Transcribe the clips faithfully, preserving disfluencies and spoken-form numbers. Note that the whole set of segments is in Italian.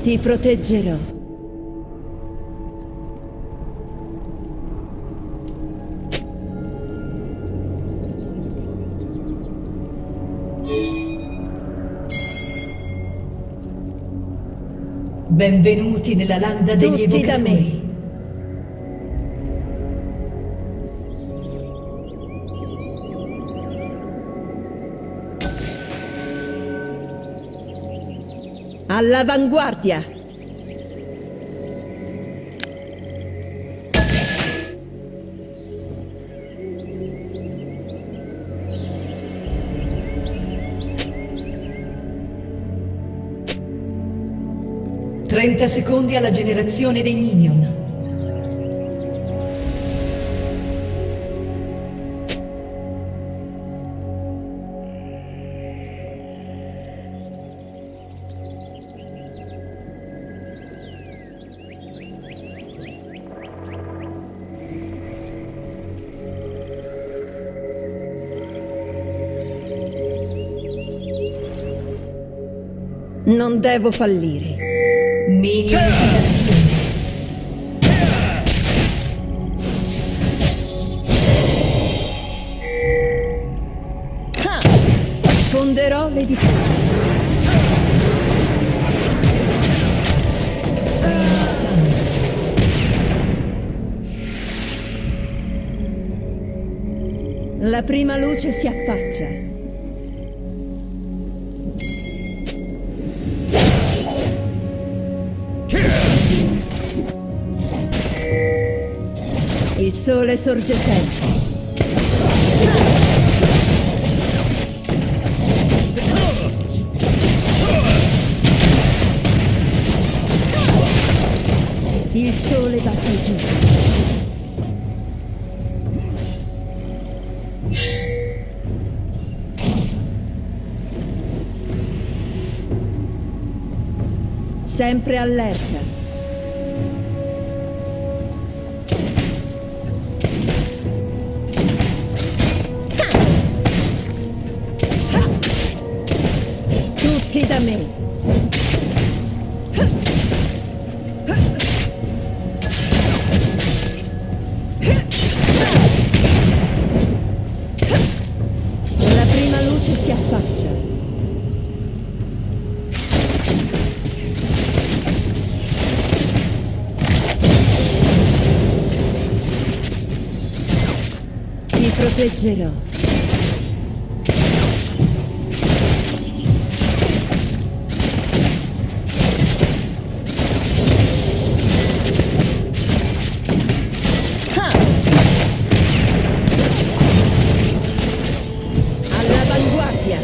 Ti proteggerò. Benvenuti nella landa degli Tutti da evocatori. me. All'avanguardia! trenta secondi alla generazione dei minion. Non devo fallire. Minion in azione. Sfonderò le difese. La prima luce si affaccia. Il sole sorge sempre. Il sole bacia i giusti. Sempre allerta. Tutti da me. La prima luce si affaccia. Ti proteggerò. All'avanguardia.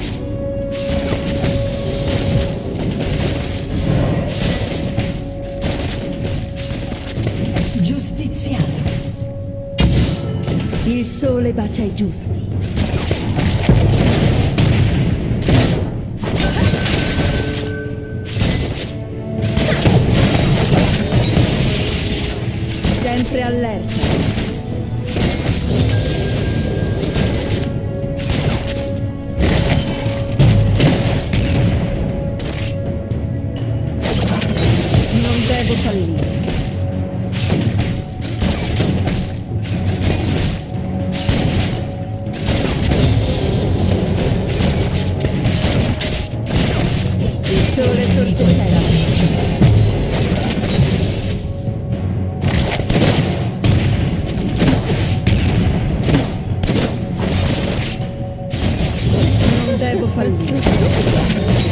Giustiziato. Il sole bacia i giusti. Sempre allerta. Non devo fallire. Il sole sorge sempre. Non devo fallire.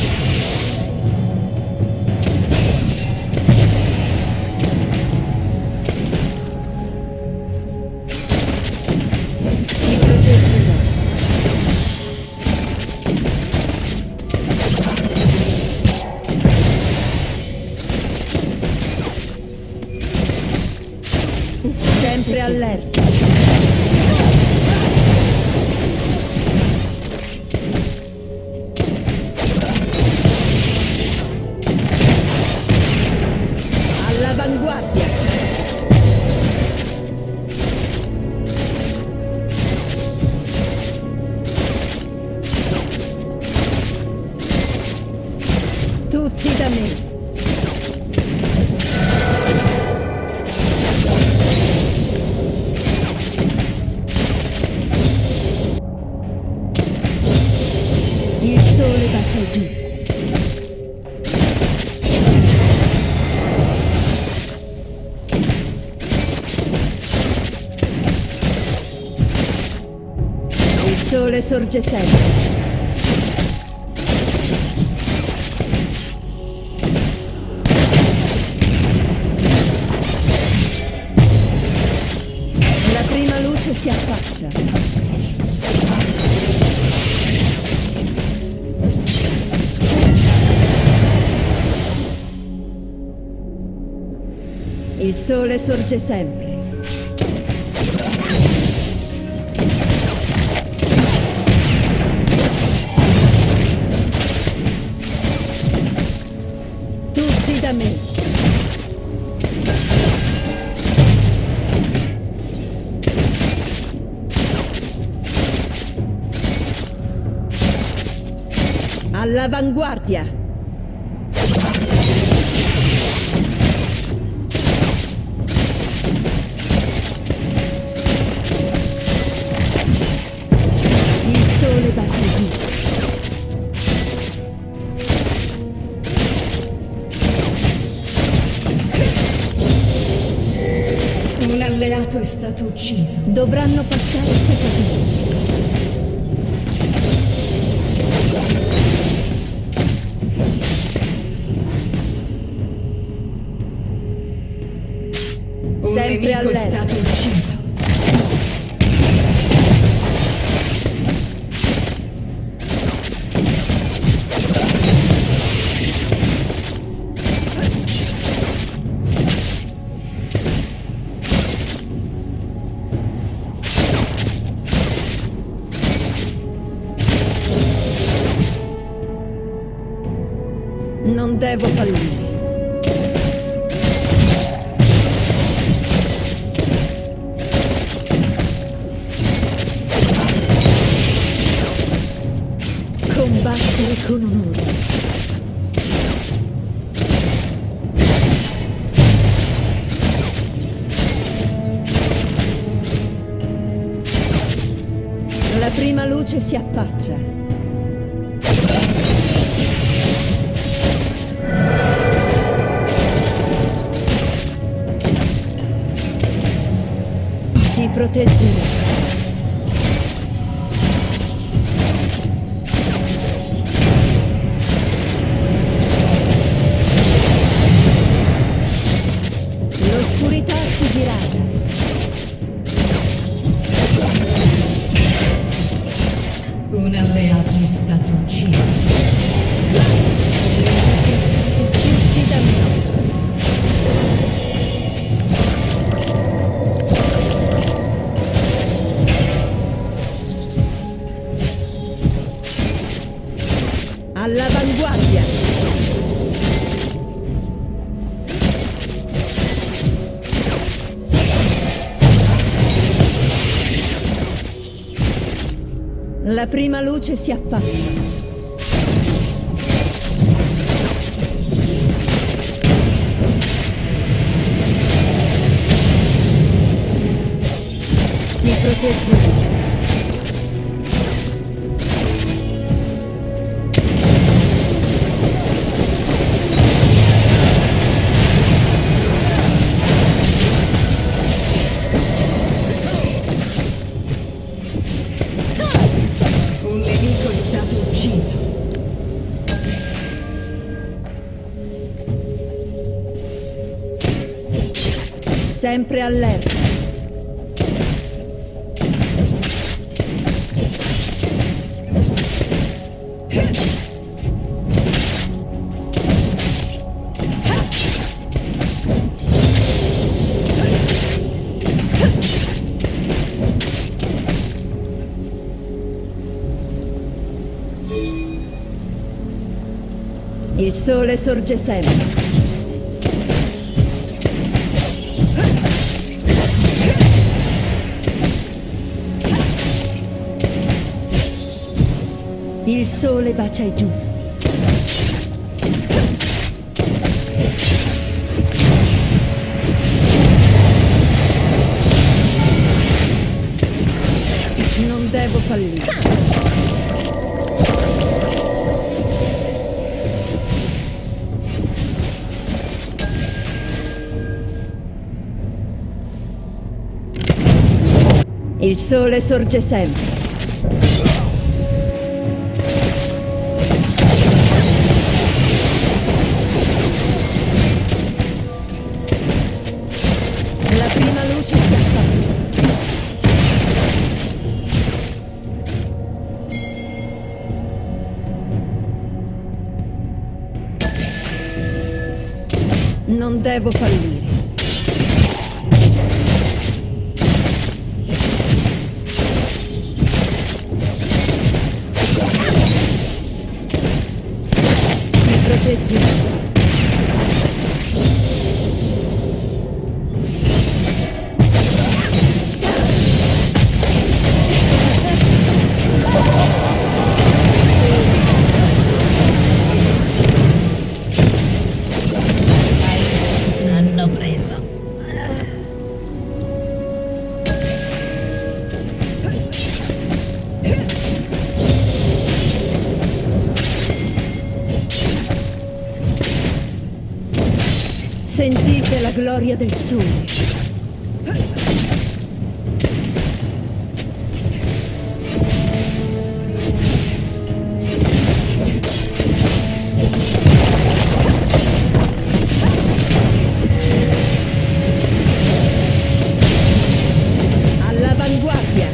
Ti proteggerò. Sempre allerta. All'avanguardia. Tutti da me. sole sorge sempre. La prima luce si affaccia. Il sole sorge sempre. Tutti da me. All'avanguardia. Il sole bacia il viso. Un alleato è stato ucciso. Dovranno passare sopra di me. Un Sempre nemico è allerta. stato ucciso. Non devo fallire. Combattere con onore. La prima luce si affaccia. Ti proteggerò. L'oscurità si dirada. Un alleato è stato ucciso. Tutti da me. All'avanguardia. La prima luce si affaccia. Ti proteggerò. Un nemico è stato ucciso. Sempre allerta. Il sole sorge sempre. Il sole bacia i giusti. Non devo fallire. Il sole sorge sempre. Non devo fallire. Mi proteggi. Sentite la gloria del sole. All'avanguardia.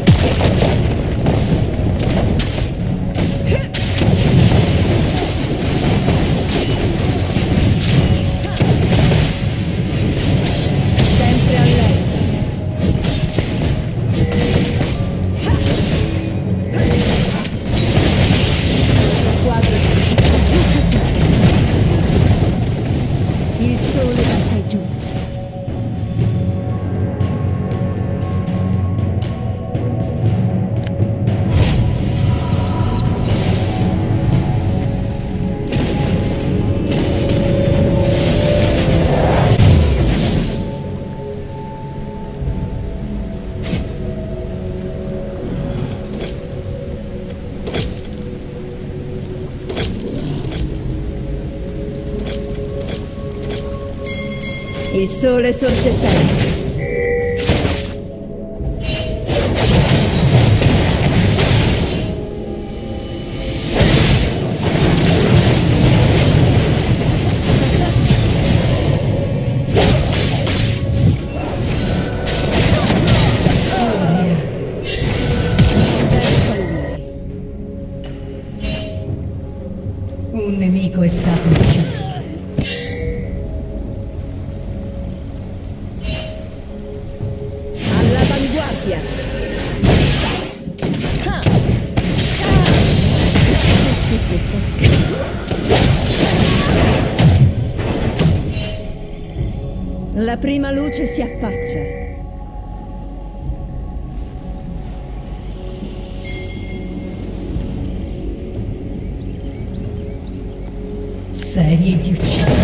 Il sole bacia i giusti. Il sole sorge sempre. Un nemico è stato ucciso. All'avanguardia. La prima luce si affaccia. Serie di uccisioni.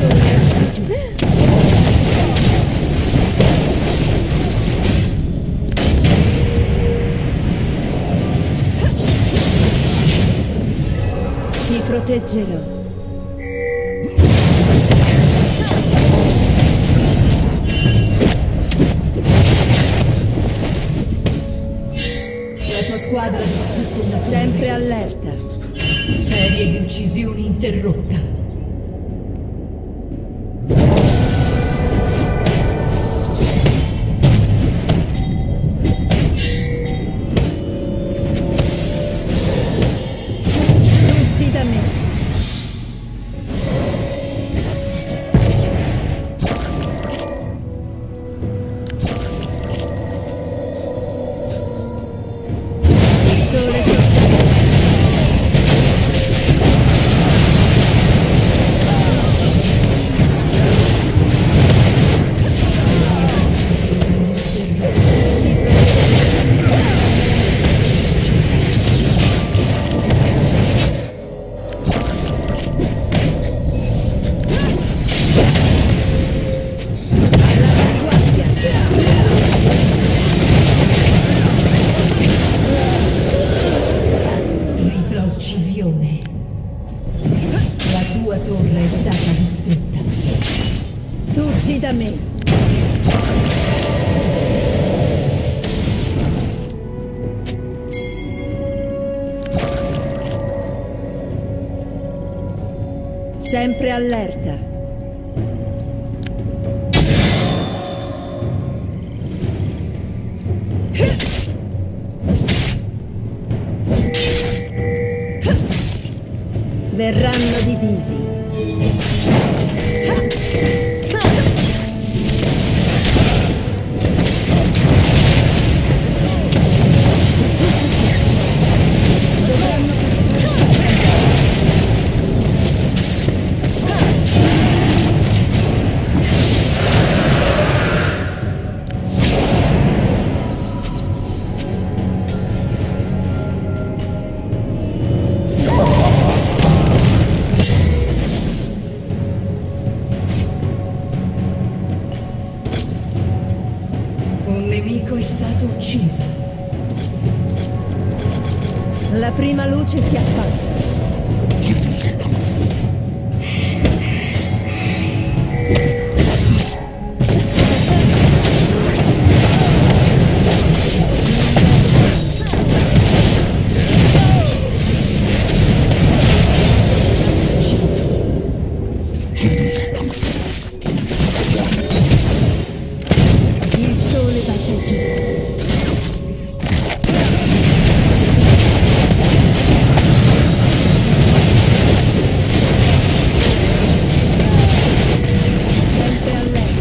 Ti proteggerò. La tua squadra ha distrutto una Sempre allerta. serie di uccisioni interrotta. Tutti da me. Il sole sorge. Tripla uccisione. La tua torre è stata distrutta. Tutti da me. Sempre allerta. Verranno divisi. Un nemico è stato ucciso. La prima luce si affaccia. Il sole bacia il giusto. Sempre a lei.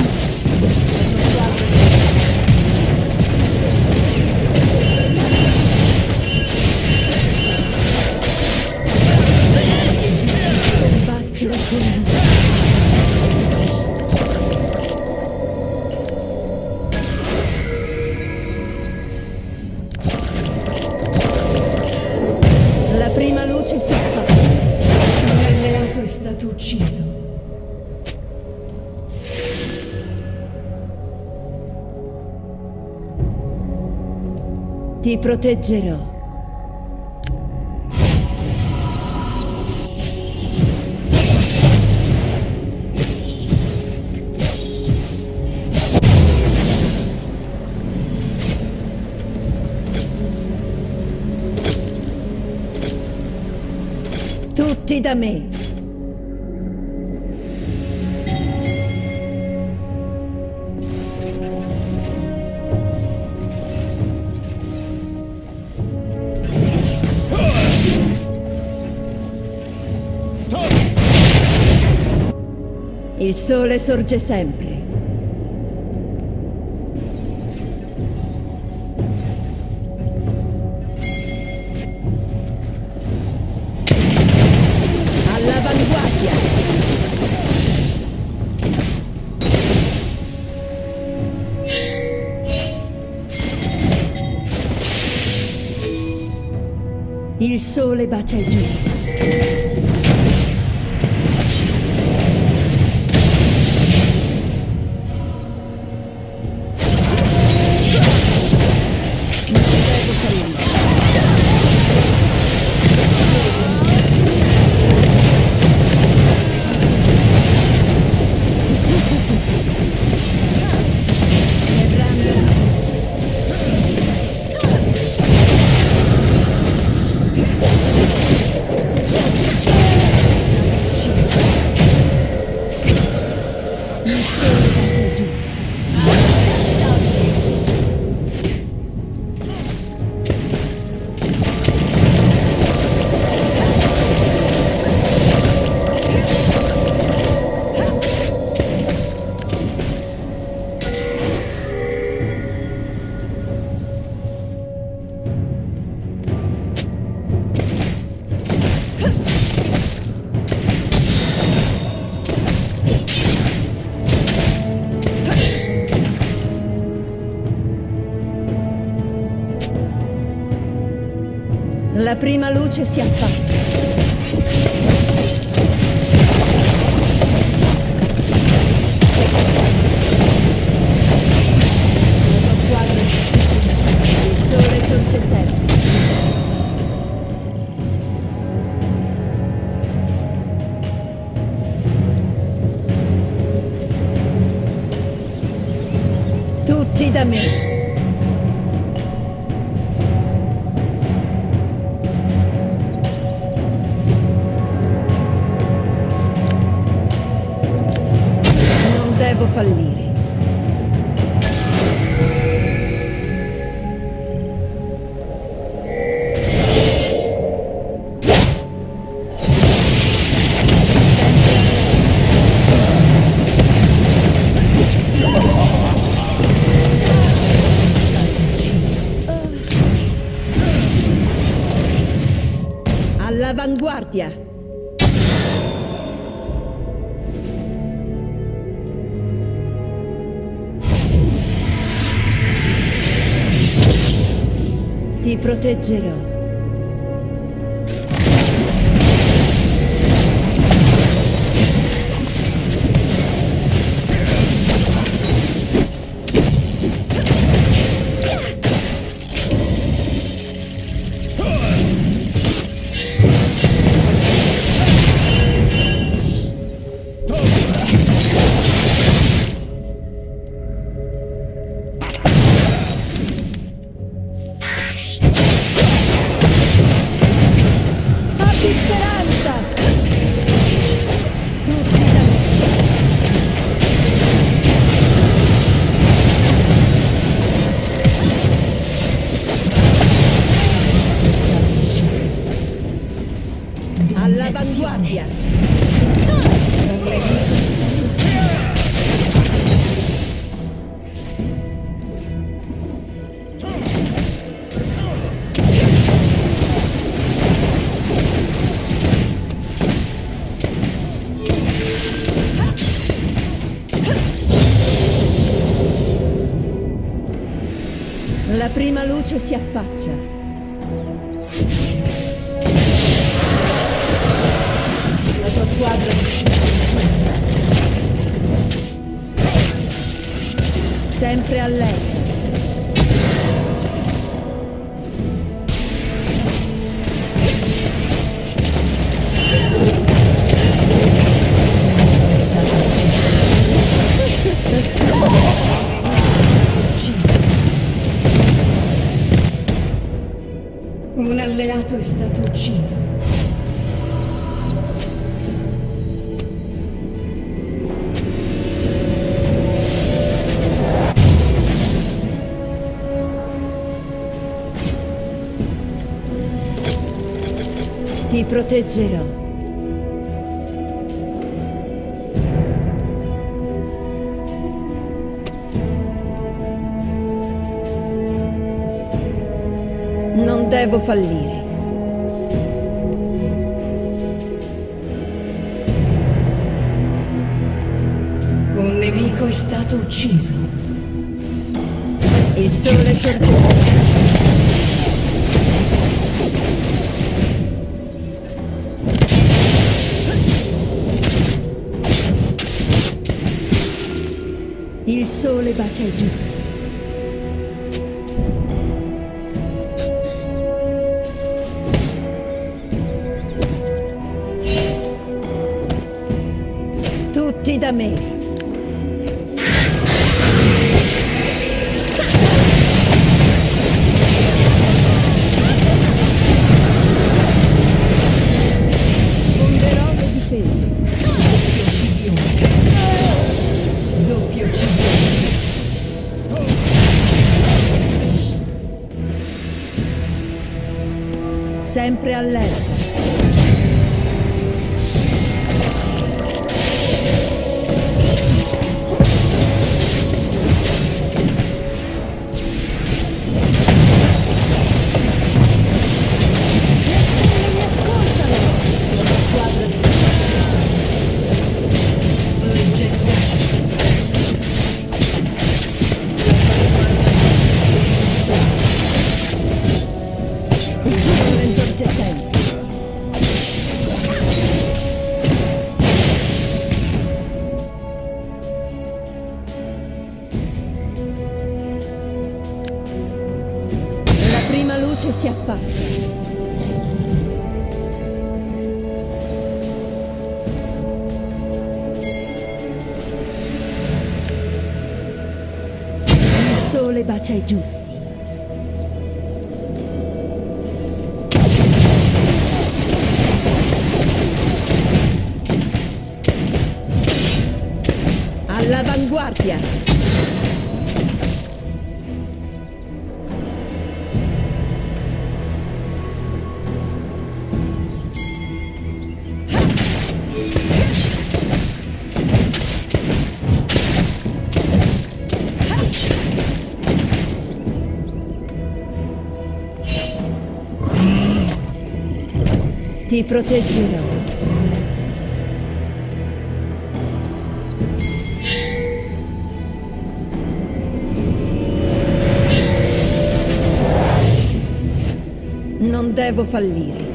Combatti la follia. La prima luce si appare. Un alleato è stato ucciso. Ti proteggerò. Tutti da me. Il sole sorge sempre. All'avanguardia. Il sole bacia il giusto. La prima luce si affaccia. La tua squadra. Il sole sorge sempre. Tutti da me. Devo fallire. All'avanguardia. Ti proteggerò. La prima luce si affaccia. La tua squadra Sempre allerta. Un alleato è stato ucciso. Ti proteggerò. Non devo fallire. Un nemico è stato ucciso. Il sole sorge sempre. Il sole bacia i giusti. Tutti da me. Sfonderò le difese. Doppia uccisione. Sempre allerta. La luce si affaccia. Il sole bacia i giusti. All'avanguardia. Ti proteggerò. Non devo fallire.